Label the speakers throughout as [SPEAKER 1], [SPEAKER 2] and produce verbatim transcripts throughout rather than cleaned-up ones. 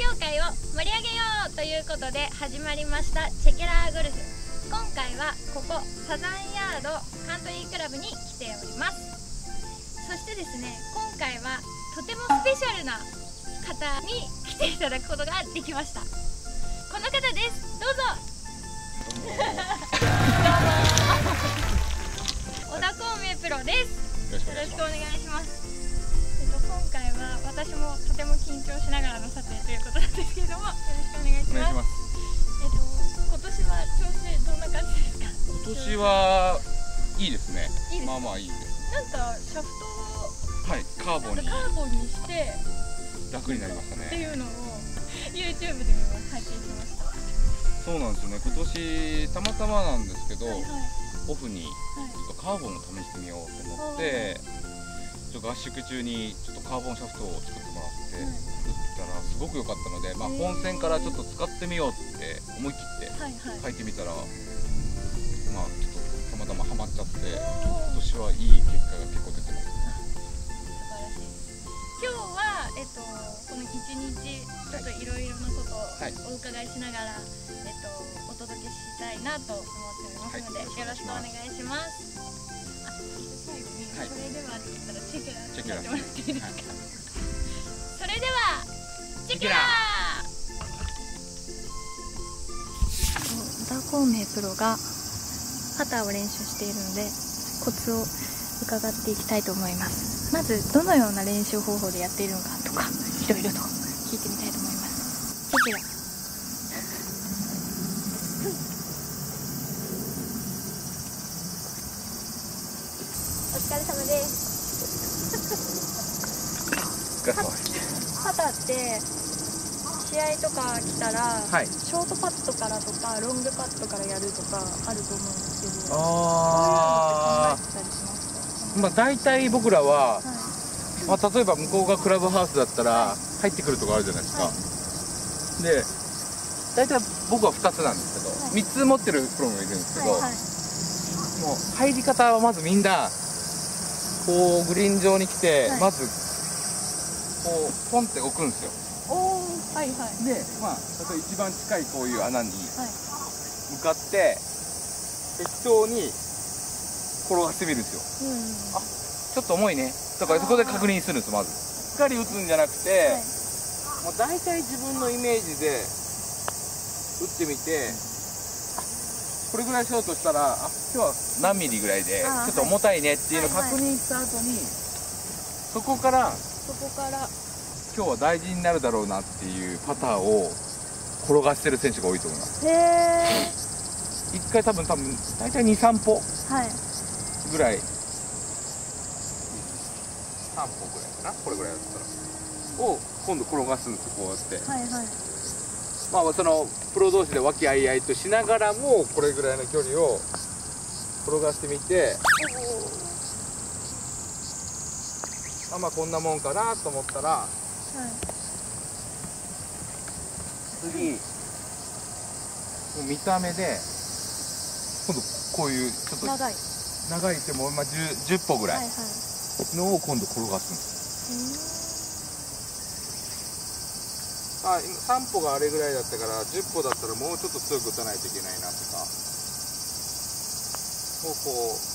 [SPEAKER 1] 業界を盛り上げようということで始まりましたチェケラーゴルフ。今回はここサザンヤードカントリークラブに来ております。そしてですね、今回はとてもスペシャルな方に来ていただくことができました。この方です。どうぞ。小田孔明プロです。よろしくお願いします。えっと今回は私もとても緊張しながらの撮影ということなんですけれども、よろしくお願いします。えっと今年は調子どんな感じですか？
[SPEAKER 2] 今年はいいですね。いいです。まあまあいいです。
[SPEAKER 1] なんかシャフトを
[SPEAKER 2] はいカーボンに
[SPEAKER 1] カーボンにして
[SPEAKER 2] 楽になりましたね。って
[SPEAKER 1] いうのを YouTube でも拝見しました。
[SPEAKER 2] そうなんですよね。今年たまたまなんですけど、はいはい、オフにちょっとカーボンを試してみようと思って、はい、ちょっと合宿中にちょっとカーボンシャフトを作ってもらって、はい、作ったらすごく良かったので、まあ、本戦からちょっと使ってみようって思い切って書いてみたら、はいはい、まあちょっとたまたまハマっちゃって、今年はいい結果が結構出てます。
[SPEAKER 1] 今日は、えっと、この一日ちょっといろいろなことをお伺いしながら、はい、えっと、お届けしたいなと思っておりますので、はい、よろしくお願いします。あ、最後に、はい、それではって言ったらチェケラーってやってもらっていいですか？はい、それではチェケラー。小田孔明プロがパターを練習しているのでコツを伺っていきたいと思います。まずどのような練習方法でやっているのかとかいろいろと聞いてみたいと思います。チェケラ。お疲れ様です。パターって試合とか来たら、はい、ショートパットからとかロングパットからやるとかあると思うんですけど、ああ、そういうのって考えてたりしますか？
[SPEAKER 2] まあ大体僕らは、はい、まあ例えば向こうがクラブハウスだったら入ってくるとこあるじゃないですか。はい、で大体僕はふたつなんですけど、はい、みっつ持ってるプロもいるんですけど、はいはい、もう入り方はまずみんなこうグリーン上に来て、はい、まずこうポンって置くんですよ。おー、はいはい、でまあ例えば一番近いこういう穴に向かって、はい、適当に転がしてみるんですよ。うん、あ、ちょっと重いねとかそこで確認するんです。まずしっかり打つんじゃなくて、はい、もう大体自分のイメージで打ってみて、これぐらいショートしたら、あ、今日は何ミリぐらいでちょっと重たいねっていうのを確認した後に、そこからそこから今日は大事になるだろうなっていうパターを転がしてる選手が多いと思います。へー。一回多分多分大体にさんぽぐらい、はい、さんぽぐらいかな、これぐらいだったらを今度転がすんですよ、こうやって。はいはい、まあそのプロ同士で和気あいあいとしながらもこれぐらいの距離を転がしてみて、あ、まあこんなもんかなと思ったら、はい、次もう見た目で今度こういうちょっと長い長いってもう、まあ、じゅっぽぐらいのを今度転がすんです。あ、今さんぽがあれぐらいだったからじゅっぽだったらもうちょっと強く打たないといけないなとかをこう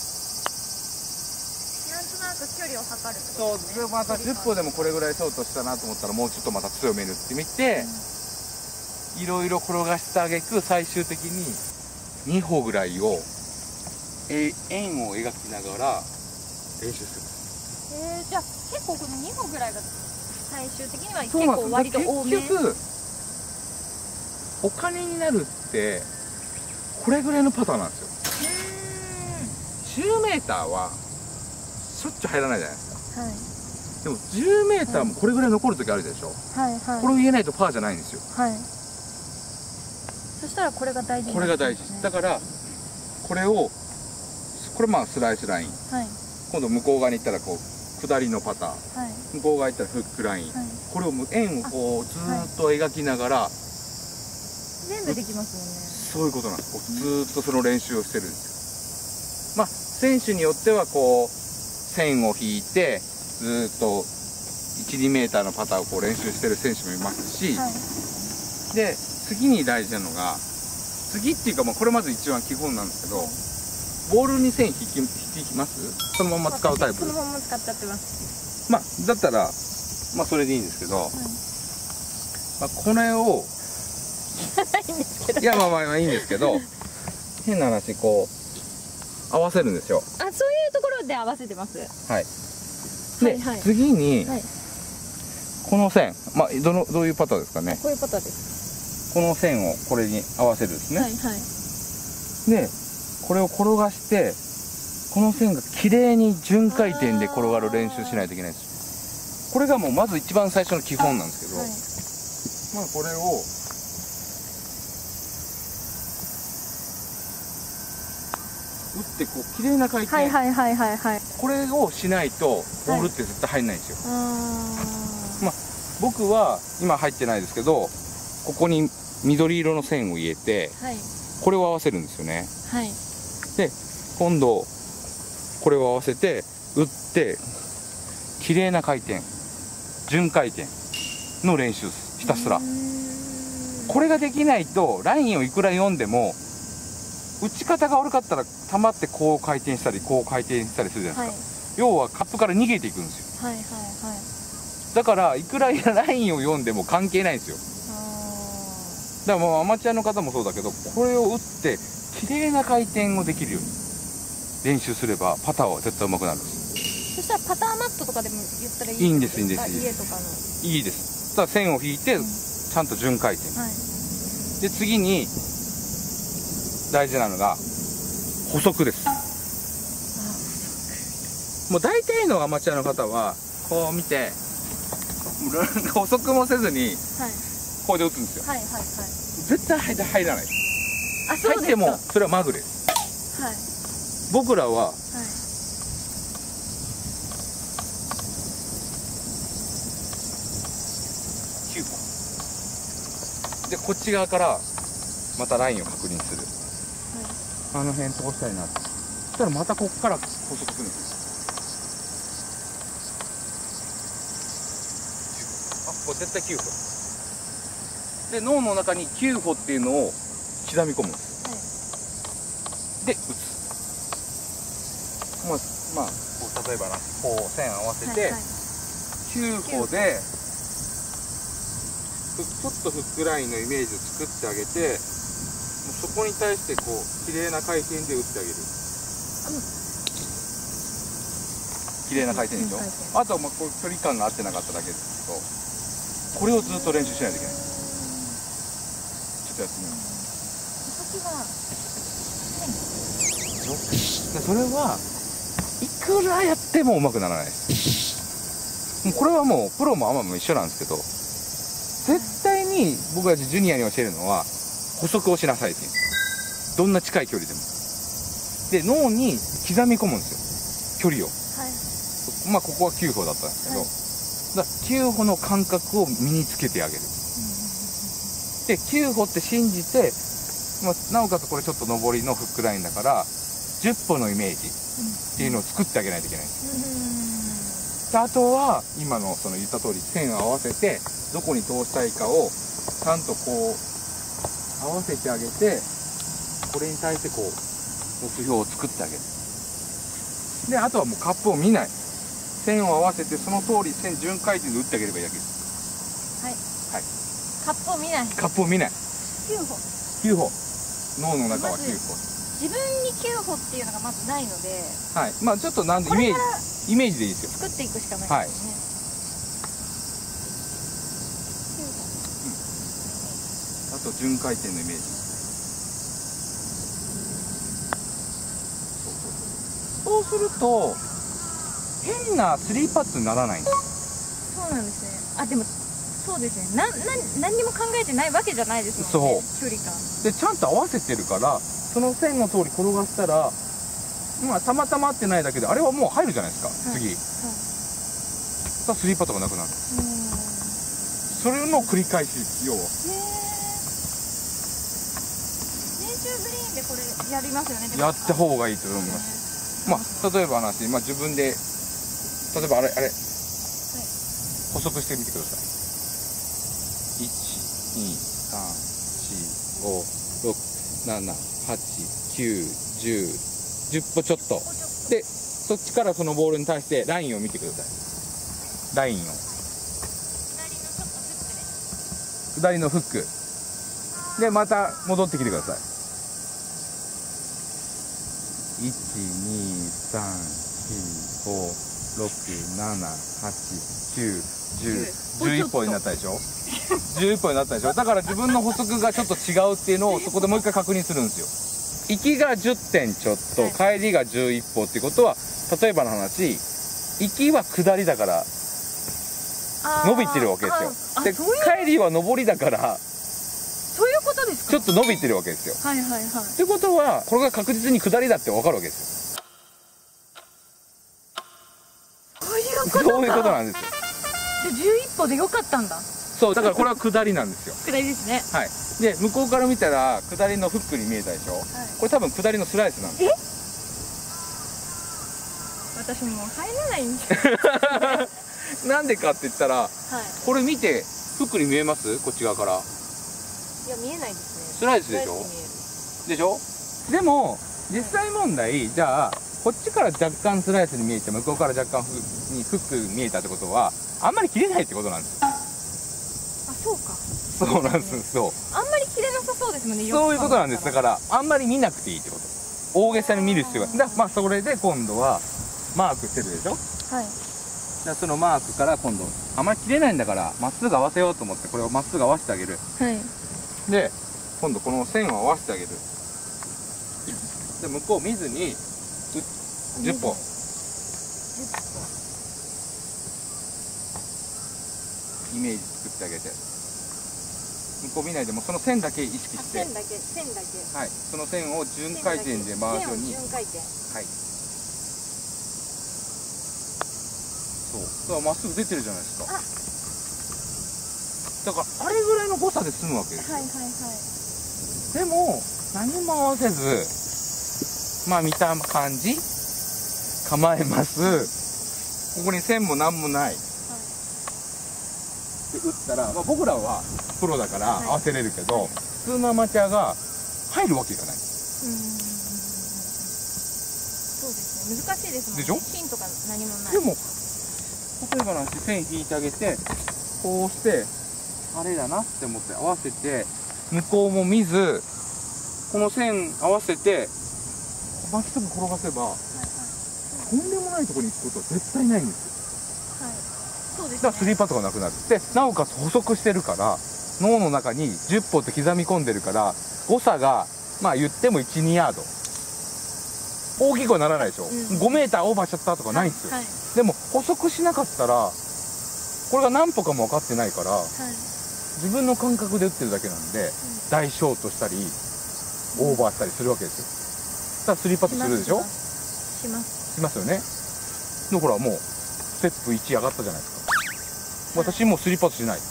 [SPEAKER 2] なんとなく距離を測るってことですね。そうでまたじゅっぽでもこれぐらいショートしたなと思ったらもうちょっとまた強めに打ってみて、うん、いろいろ転がしてあげく最終的ににほぐらいをえ円を描きながら練習する。えー、じゃあ結構このにほぐらいが最終的には結構割と多め。結局お金になるってこれぐらいのパターンなんですよ。じゅうメーターはしょっちゅう入らないじゃないですか。はい、でもじゅうメーターもこれぐらい残る時あるでしょ。はいはい、これを言えないとパーじゃないんですよ。はい、そしたらこれが大事になるんですね。これが大事だからこれをこれまあスライスライン、はい、今度向こう側に行ったらこう下りのパターン、はい、向こう側行ったらフックライン、はい、これを円をこうずーっと描きながら、はい、全部できますもんね。そういうことなんです。こうずーっとその練習をしてるんですよ。まあ選手によってはこう線を引いてずーっといち、にメーターのパターをこう練習してる選手もいますし、
[SPEAKER 1] はい、
[SPEAKER 2] で次に大事なのが、次っていうか、まあこれまず一番基本なんですけど、はい、ボールに線引き引きますそのまま使うタイプ。
[SPEAKER 1] そのまま使っちゃってます。
[SPEAKER 2] まあだったらまあそれでいいんですけど、はい、まあこれをいやまあまあまあいいんですけど変な話こう合わせるんですよ。あ、
[SPEAKER 1] そういうところで合わせてます。
[SPEAKER 2] はい。で、はいはい、次に、はい、この線、まあどのどういうパターですかね。
[SPEAKER 1] こういうパターです。
[SPEAKER 2] この線をこれに合わせるんですね。
[SPEAKER 1] はいはい。
[SPEAKER 2] でこれを転がして、この線が綺麗に順回転で転がる練習しないといけないんですよ。これがもうまず一番最初の基本なんですけど、はい、まあこれを打ってこう綺麗な回転、はいはいはいはいはい、これをしないとボールって絶対入んないんですよ。はい、まあ僕は今入ってないですけど、ここに緑色の線を入れて、はい、これを合わせるんですよね。はい、で今度これを合わせて打って綺麗な回転、順回転の練習です。ひたすらこれができないとラインをいくら読んでも打ち方が悪かったら球ってこう回転したりこう回転したりするじゃないですか。はい、要はカップから逃げていくんですよ。はいはいはい、だからいくらラインを読んでも関係ないんですよ。だからもうアマチュアの方もそうだけど、これを打って綺麗な回転をできるように練習すればパターは絶対上手くなるんです。
[SPEAKER 1] そしたらパターマットとかでも言ったらいい？
[SPEAKER 2] いいんです、いいんです。
[SPEAKER 1] 家とかの
[SPEAKER 2] いいです。ただ線を引いて、うん、ちゃんと順回転、はい、で次に大事なのが補足です。もう大体のアマチュアの方はこう見て補足もせずにこうで打つんですよ。はいはいはい、絶対入らない。あ、そうですか。入ってもそれはまぐれです。はい、僕らは、はい、きゅうほんでこっち側からまたラインを確認する。あの辺通したいなって。そしたらまたここから補足するんですよ。あ、これ絶対きゅうほ。で脳の中にきゅうほっていうのを刻み込むんです。はい、で打つ。もうまあこう例えばなこう線合わせて、はいはい、きゅうほでちょっとフックラインのイメージを作ってあげて。そこに対してこう綺麗な回転で打ってあげる。綺麗な回転でしょ。あとはまあこう距離感が合ってなかっただけですけど、これをずっと練習しないといけない。ちょっとやってみます。それはいくらやってもうまくならないです。もうこれはもうプロもアマも一緒なんですけど、絶対に僕たちジュニアに教えるのは補足をしなさいっていう。どんな近い距離でも。で脳に刻み込むんですよ、距離を。はい、まあここはきゅうほだったんですけど、はい、だからきゅうほの感覚を身につけてあげる。うん、できゅうほって信じて、まあ、なおかつこれちょっと上りのフックラインだからじゅっぽのイメージっていうのを作ってあげないといけないんです。うん、であとは今のその言った通り線を合わせてどこに通したいかをちゃんとこう合わせてあげて、これに対してこう目標を作ってあげる。であとはもうカップを見ない、線を合わせてその通り線順回転で打ってあげればいいだけです。はい、はい、
[SPEAKER 1] カップを見ない、
[SPEAKER 2] カップを見ない。
[SPEAKER 1] きゅうほ
[SPEAKER 2] きゅうほ、脳の中はきゅうほ。
[SPEAKER 1] 自分にきゅうほっていうのがまずないので、
[SPEAKER 2] はい、まあちょっとなんでイメージイメージでいいですよ。
[SPEAKER 1] 作っていくしかないですね。はい、
[SPEAKER 2] あと順回転のイメージ。そうすると変なスリーパットにならないんです。
[SPEAKER 1] そうなんですね。あ、でもそうですね。な、な、何にも考えてないわけじゃないですもんね。そう。距離感。
[SPEAKER 2] でちゃんと合わせてるから、その線の通り転がしたら、まあたまたま合ってないだけであれはもう入るじゃないですか。はい、次。はい、さあスリーパットがなくなる。それの繰り返し、要は。
[SPEAKER 1] グリーンでこれやりますよね。
[SPEAKER 2] やった方がいいと思います。まあ例えば話、まあ自分で例えばあれあれ、はい、 補足してみてください。いち、に、さん、よん、ご、ろく、なな、はち、きゅう、じゅう、じゅっぽちょっと。で、そっちからそのボールに対してラインを見てください。ラインを。下りのフック。で、また戻ってきてください。いち、に、さん、よん、ご、ろく、なな、はち、きゅう、じゅう、じゅういっぽんになったでしょじゅういっぽんになったでしょ。だから自分の補足がちょっと違うっていうのをそこでもう一回確認するんですよ。行きがじゅってんちょっと、帰りがじゅういっぽんっていうことは、例えばの話、行きは下りだから伸びてるわけですよ。で、帰りは上りだから
[SPEAKER 1] そういうことですか。
[SPEAKER 2] ちょっと伸びてるわけですよ。
[SPEAKER 1] はいはいはい。
[SPEAKER 2] ってことはこれが確実に下りだって分かるわけですよ。
[SPEAKER 1] そういうことか。
[SPEAKER 2] そういうことなんですよ。
[SPEAKER 1] じゃあじゅういっぽんでよかったんだ。
[SPEAKER 2] そう、だからこれは下りなんですよ。
[SPEAKER 1] 下りですね。
[SPEAKER 2] はい。で、向こうから見たら下りのフックに見えたでしょ、はい、これ多分下りのスライスなんです。
[SPEAKER 1] え、私もう入らないんですよ。
[SPEAKER 2] なんでかって言ったら、はい、これ見てフックに見えます？こっち側から。い
[SPEAKER 1] や、見えないですね。
[SPEAKER 2] スライスでしょでしょ。でも実際問題、じゃあこっちから若干スライスに見えて向こうから若干フにフック見えたってことはあんまり切れないってことなんですよ。
[SPEAKER 1] あ、そうか。
[SPEAKER 2] そうなんです。そう。
[SPEAKER 1] あんまり切れなさそうですもんね。
[SPEAKER 2] そういうことなんです。だからあんまり見なくていいってこと。大げさに見る必要が。だまあそれで今度はマークしてるでしょ。はい。じゃあそのマークから今度あまり切れないんだからまっすぐ合わせようと思ってこれをまっすぐ合わせてあげる。はい。で今度この線を合わせてあげる。で向こう見ずにじゅっぽん。イメージ作ってあげて。向こう見ないでもその線だけ意識して。線だけ線だけ。はい。その線を順回転で回すように。順回転。はい。そう。だからまっすぐ出てるじゃないですか。だからあれぐらいの誤差で済むわけですよ。はいはいはい。でも何も合わせず、まあ見た感じ構えます。ここに線も何もない。はい、で打ったら、まあ、僕らはプロだから合わせれるけど、はい、普通のアマチュアが入るわけがない。うん。そうですね。難しいですもんね。でしょ？芯とか何もない。でも例えばなんて線引いてあげてこうしてあれだなって思って合わせて向こうも見ずこの線合わせてまっすぐ転がせば、はいはい、とんでもないところに行くことは絶対ないんですよ。はい。そうですね。だからスリーパットがなくなる。でなおかつ補足してるから脳の中にじゅっぽんって刻み込んでるから誤差がまあ言ってもいち、にヤード大きくはならないでしょ、うん、ごメーターオーバーしちゃったとかないんですよ、はいはい、でも補足しなかったらこれが何歩かも分かってないから、はい、自分の感覚で打ってるだけなんで、うん、大ショートしたりオーバーしたりするわけですよ。だからスリーパットするでしょ。しますしますよね。だからもうステップいち上がったじゃないですか。私もうスリーパットしない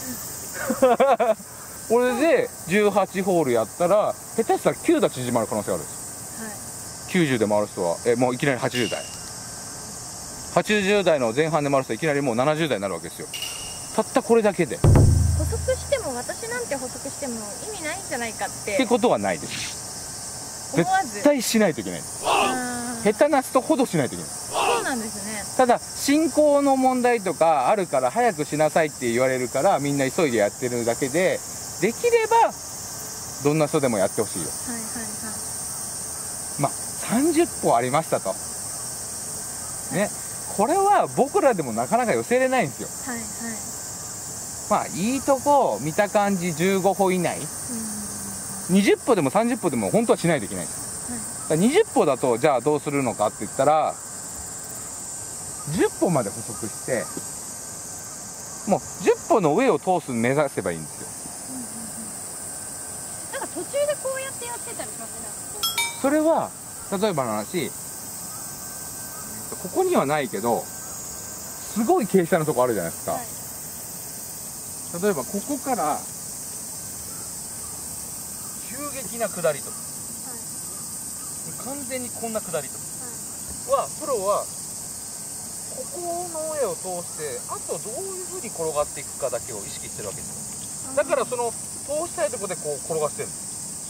[SPEAKER 2] これでじゅうはちホールやったら下手したらきゅう打縮まる可能性があるんですよ、はい、きゅうじゅうで回る人はえもういきなりはちじゅうだいはちじゅうだいの前半で回る人はいきなりもうななじゅうだいになるわけですよ。たったこれだけで補足しても私なんて補足しても意味ないんじゃないかってってことはないです。絶対しないといけないです。下手な人ほどしないといけない。そうなんですね。ただ進行の問題とかあるから早くしなさいって言われるからみんな急いでやってるだけでできればどんな人でもやってほしいよ。はいはいはい。まあさんじゅっぽんありましたとね、これは僕らでもなかなか寄せれないんですよ。はいはい。まあいいとこ見た感じじゅうごほ以内、にじゅっぽんでもさんじゅっぽんでも本当はしないといけないんですよ。にじゅっぽんだとじゃあどうするのかって言ったらじゅっぽんまで補足してもうじゅっぽんの上を通す目指せばいいんですよ。なんか途中でこうやってやってたりしますね。それは例えばの話ここにはないけどすごい傾斜のとこあるじゃないですか、はい、例えばここから急激な下りとか完全にこんな下りとはプロはここの上を通して、あとどういうふうに転がっていくかだけを意識してるわけですよ。だからその通したいところでこう転がしてるんです。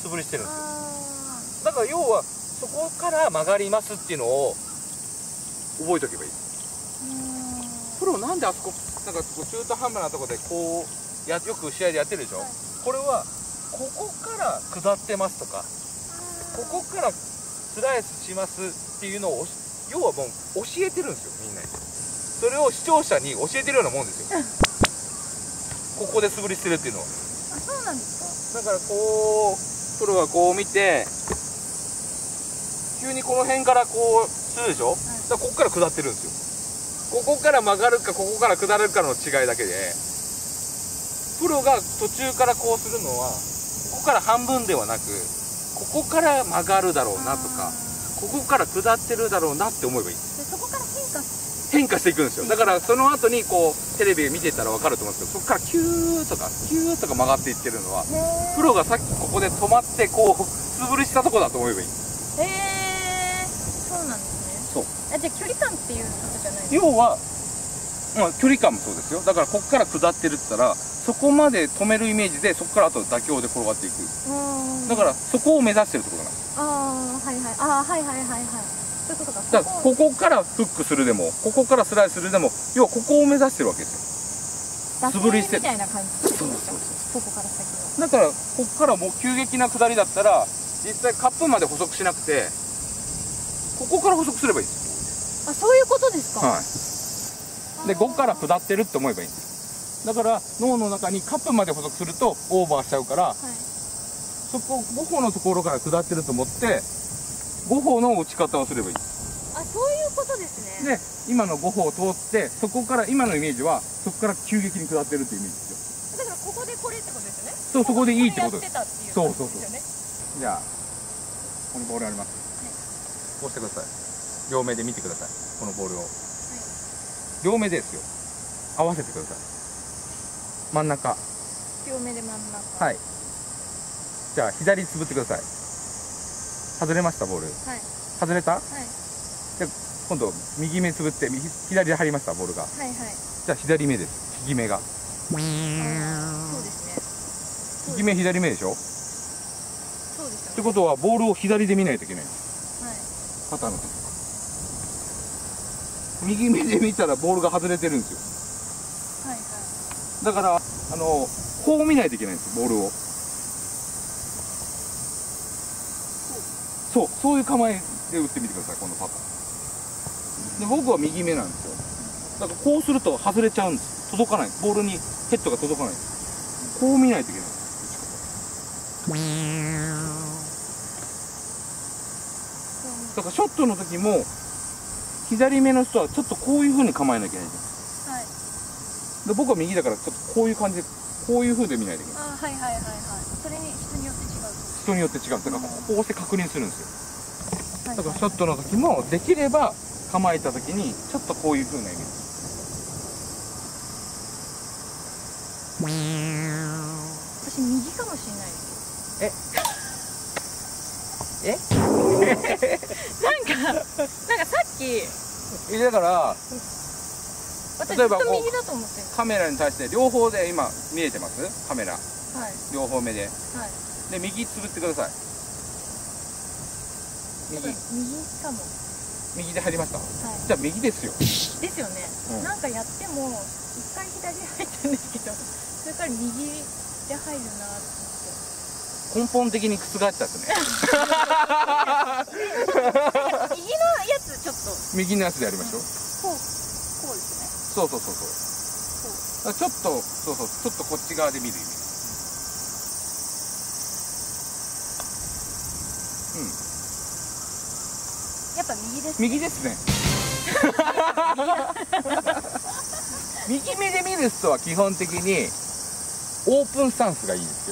[SPEAKER 2] 素振りしてるんですよ。だから要はそこから曲がりますっていうのを覚えておけばいい。プロなんであそこなんかこう中途半端なところでこうやよく試合でやってるでしょ、はい、これはここから下ってますとかここからスライスしますっていうのを要はもう教えてるんですよ、みんなに。それを視聴者に教えてるようなもんですよここで素振りしてるっていうのは。
[SPEAKER 1] あ、そうなんですか。
[SPEAKER 2] だからこうプロがこう見て急にこの辺からこうするでしょ、はい、だからここから下ってるんですよ。ここから曲がるかここから下るかの違いだけで、プロが途中からこうするのはここから半分ではなくここから曲がるだろうなとかここから下ってるだろうなって思えばいい。で
[SPEAKER 1] そこから変化
[SPEAKER 2] 変化していくんですよ。だからその後にこうテレビ見てたら分かると思うんですけど、そこからキューとかキューとか曲がっていってるのはプロがさっきここで止まってこう素振りしたとこだと思えばいい。へ
[SPEAKER 1] え、そうなんですね。そう。あ、じゃあ距離感っていうことじゃないですか。
[SPEAKER 2] 要は、まあ、距離感もそうですよ。だからここから下ってるって言ったらそこまで止めるイメージでそこからあと妥協で転がっていく。だからそこを目指してるってことなんです。
[SPEAKER 1] ああ、はいはい。ああ、はいはいはいはい。そういうことか。
[SPEAKER 2] だからここからフックするでもここからスライスするでも要はここを目指してるわけですよ。素振りして
[SPEAKER 1] みたいな感じ。そうそうそう。ここから先は。
[SPEAKER 2] だからここからもう急激な下りだったら実際カップまで補足しなくてここから補足すればいいです
[SPEAKER 1] よ。あ、そういうことですか。
[SPEAKER 2] はい。でここから下ってるって思えばいいんです。だから脳の中にカップまで補足するとオーバーしちゃうから、はい、そこご歩のところから下ってると思ってご歩の打ち方をすればいい。
[SPEAKER 1] あ、そういうことですね。
[SPEAKER 2] で今のご歩を通ってそこから今のイメージはそこから急激に下ってるっていうイメージです
[SPEAKER 1] よ。だからここでこれってことですよね。
[SPEAKER 2] そう、そこでいいってことです。
[SPEAKER 1] そう
[SPEAKER 2] そうそう。じゃあこのボールあります、はい、こうしてください。両目で見てください。このボールを、はい、両目ですよ。合わせてください。真ん中。
[SPEAKER 1] 両目で真ん中。
[SPEAKER 2] はい。じゃあ左つぶってください。外れましたボール。はい。外れた？はい。じゃあ今度右目つぶって右左で入りましたボールが。はいはい。じゃあ左目です。右目が。そうですね。右目左目でしょ。そうですよね。ってことはボールを左で見ないといけないんです。はい。肩の時。右目で見たらボールが外れてるんですよ。はいはい。だからあのこう見ないといけないんですボールを。そうそういう構えで打ってみてください。このパターンで僕は右目なんですよ。だからこうすると外れちゃうんです。届かない。ボールにヘッドが届かない。こう見ないといけない。だからショットの時も左目の人はちょっとこういう風に構えなきゃいけない。はい。で僕は右だからちょっとこういう感じでこういう風で見ないといけない。あ、はいはいはいはい。それに人によって違う。人によって違う。だからこうして確認するんですよ。だからショットの時もできれば構えた時にちょっとこういう風なイメージ。
[SPEAKER 1] 私右かもしれないです。
[SPEAKER 2] え？え？
[SPEAKER 1] なんかなんかさっき
[SPEAKER 2] だから例えばこう
[SPEAKER 1] 右だと思って
[SPEAKER 2] カメラに対して両方で今見えてます？カメラ。はい。両方目で。はい。で右つぶってください。右。右
[SPEAKER 1] かも。
[SPEAKER 2] 右で入りました。はい。じゃあ右ですよ。
[SPEAKER 1] ですよね。うん、なんかやっても一回左に入ったんですけど、それから右で入るなって。
[SPEAKER 2] 根本的に覆っちゃってね。
[SPEAKER 1] 右のやつちょっと。
[SPEAKER 2] 右のやつでやりましょう。
[SPEAKER 1] こう、こうですね。
[SPEAKER 2] そうそうそうそう。ちょっと、そうそう、ちょっとこっち側で見るイメージ。うん。
[SPEAKER 1] やっぱ右です。
[SPEAKER 2] 右ですね。右目で見る人は基本的にオープンスタンスがいいですよ。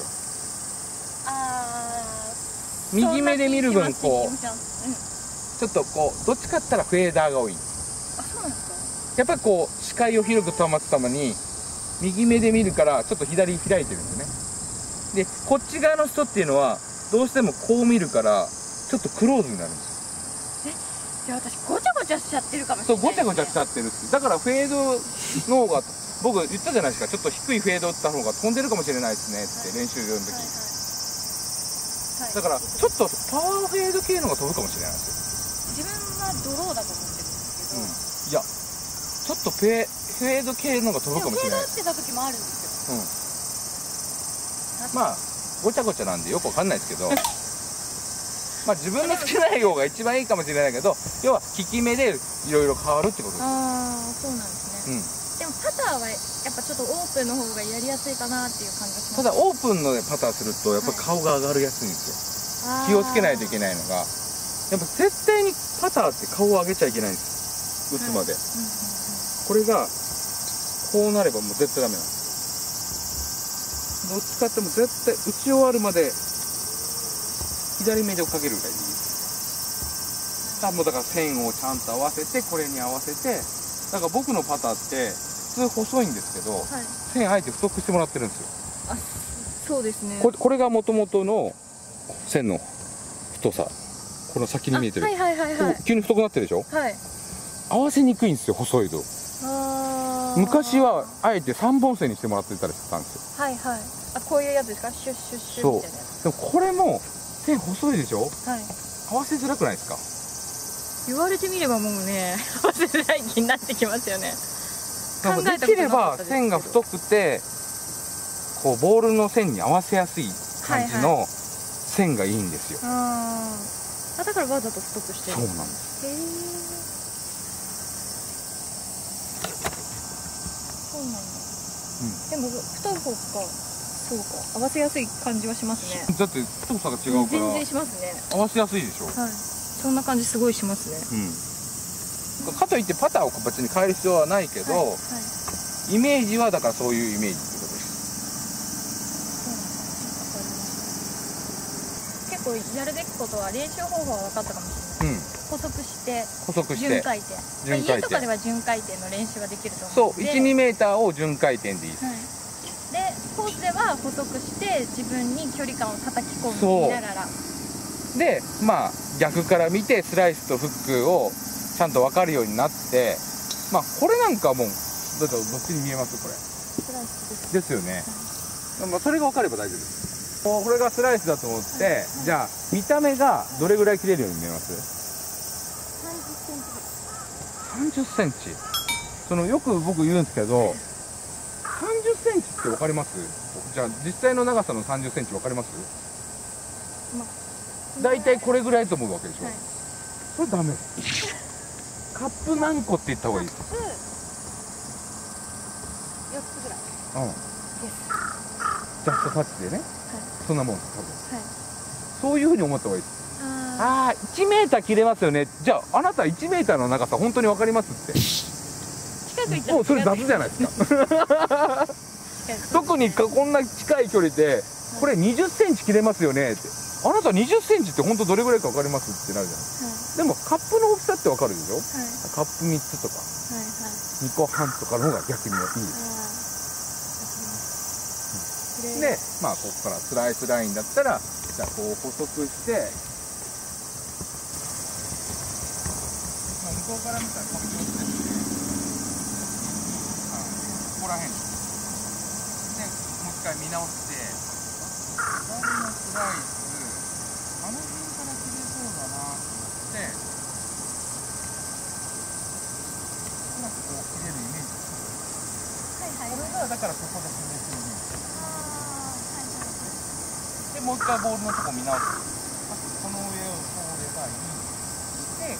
[SPEAKER 2] 右目で見る分こう、うん、ちょっとこうどっちかって言ったらフェーダーが多い。あ、そうなんですか。やっぱりこう視界を広く保つために右目で見るからちょっと左開いてるんですね。でこっち側の人っていうのはどうしてもこう見るからちょっとクローズになるんですよ。
[SPEAKER 1] じゃあ私ごちゃごちゃしちゃってるかもしれない、
[SPEAKER 2] そう、ごちゃごちゃしちゃってるって。だからフェードの方が、僕言ったじゃないですか、ちょっと低いフェード打った方が飛んでるかもしれないですねって、練習場の時。だからちょっとパワーフェード系のが飛ぶかもしれないです
[SPEAKER 1] よ。自分はドローだと思ってるんですけど、
[SPEAKER 2] うん、いやちょっとフェフェード系のが飛ぶかもしれない。
[SPEAKER 1] フェード打ってた時もあるんですよ。
[SPEAKER 2] うん、まあごちゃごちゃなんでよくわかんないですけどまあ自分の好きな方が一番いいかもしれないけど、要は効き目でいろいろ変わるってことです。
[SPEAKER 1] ああ、そうなんですね。うん、でもパターはやっぱちょっとオープンの方がやりやすいかなっていう感じがします。
[SPEAKER 2] ただオープンの、ね、パターするとやっぱり顔が上がるやすいんですよ、はい、気をつけないといけないのが、やっぱ絶対にパターって顔を上げちゃいけないんですよ、打つまで、はい、これがこうなればもう絶対ダメなんです。どっちかっても絶対打ち終わるまで左目で追っかけるぐらいでいいです。だからもうだから線をちゃんと合わせて、これに合わせて、だから僕のパターって普通細いんですけど、はい、線あえて太くしてもらってるんですよ。
[SPEAKER 1] あ、そうですね。
[SPEAKER 2] これ、これがもともとの線の太さ、この先に見えてる、はいはいはいはい、急に太くなってるでしょ、はい、合わせにくいんですよ、細いと。あ、昔はあえてさんぼん線にしてもらってたりしたんですよ。はいはい。あ、こういうやつですか、シュッシュッシュッみたいなやつ。でもこれも線細いでしょ、はい、合わせづらくないですか。
[SPEAKER 1] 言われてみればもうね、合わせづらい気になってきますよね。
[SPEAKER 2] できれば線が太くてこうボールの線に合わせやすい感じの線がいいんですよ。ああ、だからわざと太くしてる。そうなんです。へえ。そうなんだ。うん。でも太い方か、そうか、合わせやすい感じはしますね。だって太さが違うから。全然しますね。合わせやすいでしょ。はい。そんな感じすごいしますね。うん。かといってパターを別に変える必要はないけど、はいはい、イメージはだからそういうイメージってことです。結構やるべきことは練習方法は分かったかもしれない。うん、補足して補足して順回転、順回転、家とかでは順回転の練習ができると思うので、そう、いち、にメーターを順回転でいいです、はい、でコースでは補足して自分に距離感を叩き込みながらで、まあ逆から見てスライスとフックをちゃんと分かるようになって、まあこれなんかもうどっちに見えます？これスライスですよね、はい、まあそれが分かれば大丈夫です。これがスライスだと思って、はいはい、じゃあ見た目がどれぐらい切れるように見えます？さんじゅっセンチ。そのよく僕言うんですけど、さんじゅっセンチって分かります？じゃあ実際の長さのさんじゅっセンチ分かります？まあ大体これぐらいと思うわけでしょ、はい、それダメです。カップ何個って言った方がいいですか？よっつぐらい、うん、です。ジャストタッチでね、はい、そんなもんです多分、はい、そういうふうに思った方がいいです。ああ、いちメーター切れますよね。じゃああなたいちメーターの長さ本当に分かりますって。近く行ったらもうそれ雑じゃないですか。特にこんな近い距離でこれにじゅっセンチ切れますよねって、あなたにじゅっセンチって本当どれぐらいか分かりますってなるじゃない、はい、でもカップの大きさって分かるでしょ、はい、カップみっつとか、はいはい、にこはんとかの方が逆にいいです、うん、で、まあここからスライスラインだったらじゃあこう補足して、まあ、向こうから見たらこの上手ですね、ここら辺でもう一回見直して左のスライスあの辺から切れそうだなってうまくこう切れるイメージです。はいはい、これがだからここで切れるイメージ。でもう一回ボールのとこ見直す。この上を通ればいい。で、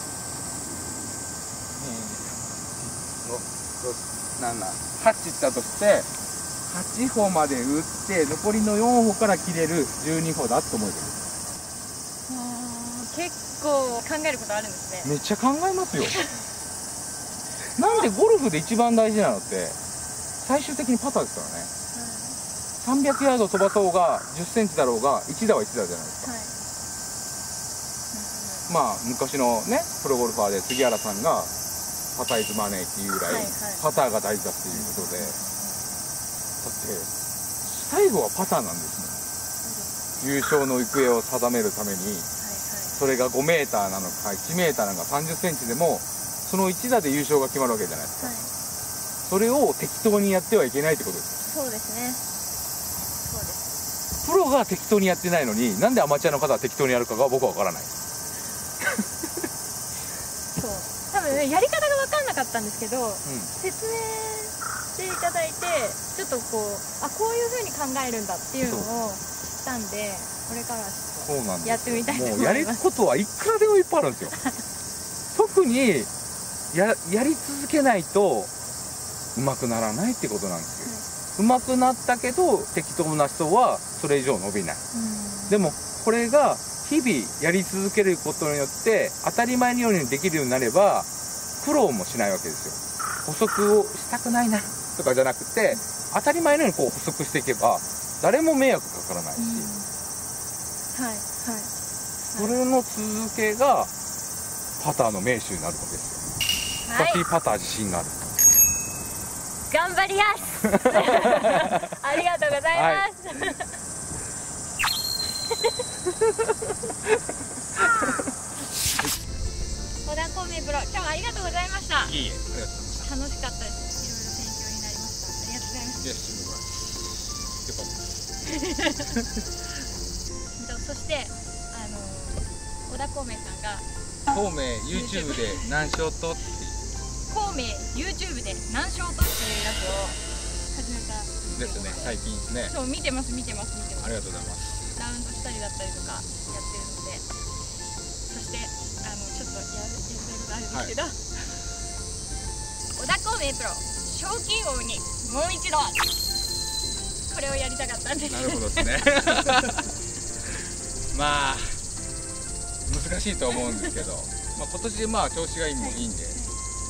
[SPEAKER 2] なな、はちいったとしてはちほまで打って残りのよんほから切れるじゅうにほだと思うけど。結構考えることあるんですね。めっちゃ考えますよ。なんでゴルフで一番大事なのって最終的にパターですからね、はい、さんびゃくヤード飛ばそうがじゅっセンチだろうがいち打はいち打じゃないですか、はい、まあ昔のねプロゴルファーで杉原さんがパターイズマネーっていうぐらいパターが大事だっていうことで、だって最後はパターなんですね、優勝の行方を定めるためにそれがごメーターなのかいちメーターなのかさんじゅっセンチでもそのいち打で優勝が決まるわけじゃないですか、
[SPEAKER 1] はい、
[SPEAKER 2] それを適当にやってはいけないってことです
[SPEAKER 1] そうですね。そうです。
[SPEAKER 2] プロが適当にやってないのになんでアマチュアの方は適当にやるかが僕は分からない。
[SPEAKER 1] そう多分、ね、やり方が分かんなかったんですけど、うん、説明していただいてちょっとこうあこういう風に考えるんだっていうのを知ったんでこれからはちょっとやってみたいと思います。
[SPEAKER 2] もうやることはいくらでもいっぱいあるんですよ特にや, やり続けないとうまくならないってことなんですよ、はい、うまくなったけど適当な人はそれ以上伸びない。でもこれが日々やり続けることによって当たり前のようにできるようになれば苦労もしないわけですよ。補足をしたくないなとかじゃなくて当たり前のようにこう補足していけば誰も迷惑かからないし、
[SPEAKER 1] はいはい、
[SPEAKER 2] それの続けがパターの名手になるわけですよ、はい、私パター自信がある。
[SPEAKER 1] 頑張りますありがとうございます、はい小田孔明プロ、今日はありがとうございました。
[SPEAKER 2] いいえ、ありがとうございました。
[SPEAKER 1] 楽しかったです。いろいろ勉強になりました。ありがとうございます。
[SPEAKER 2] いや、よかったです。
[SPEAKER 1] そして、あの小田孔明さんが
[SPEAKER 2] 孔明 YouTube で何ショートって
[SPEAKER 1] 孔明 YouTube で何ショートっていうやつを始めた
[SPEAKER 2] ですね、最近ですね。
[SPEAKER 1] そう、見てます見てます見てます。
[SPEAKER 2] ありがとうございます。
[SPEAKER 1] ラウンドしたりだったりとかやってるので、そしてあのちょっとやるやることあるんですけど、はい、小田孔明プロ賞金王にもう一度これをやりたかったんです。
[SPEAKER 2] なるほどですねまあ難しいと思うんですけどまあ今年まあ調子がいいもいいんで、はい、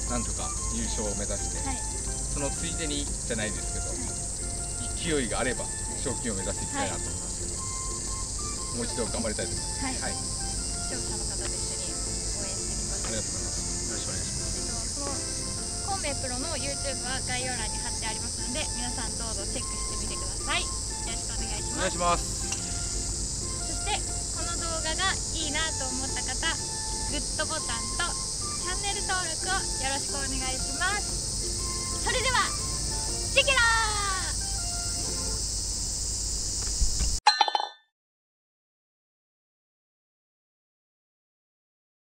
[SPEAKER 2] なんとか優勝を目指して、はい、そのついでにじゃないですけど、はい、勢いがあれば賞金を目指していきたいなと思います。もう一度頑張りたいと思います。はい。はい、
[SPEAKER 1] 視聴者の方と一緒に応援してみます。
[SPEAKER 2] ありがとうございます。よろしくお願いします。
[SPEAKER 1] その孔明プロの YouTube は概要欄に貼ってありますので、皆さんどうぞチェックしてみてください。よろしくお願いします。
[SPEAKER 2] お願いします。
[SPEAKER 1] そしてこの動画がいいなと思った方、グッドボタンとチャンネル登録をよろしくお願いします。それでは。